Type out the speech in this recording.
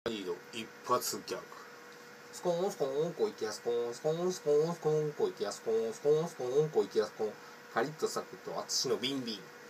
リード一発ギャグ。 スコーンスコーンこいきやすこーんスコーンスコーンこいきやすこーんスコーンスコーンこいきやすこーんカリッとサクッとあつしのビンビン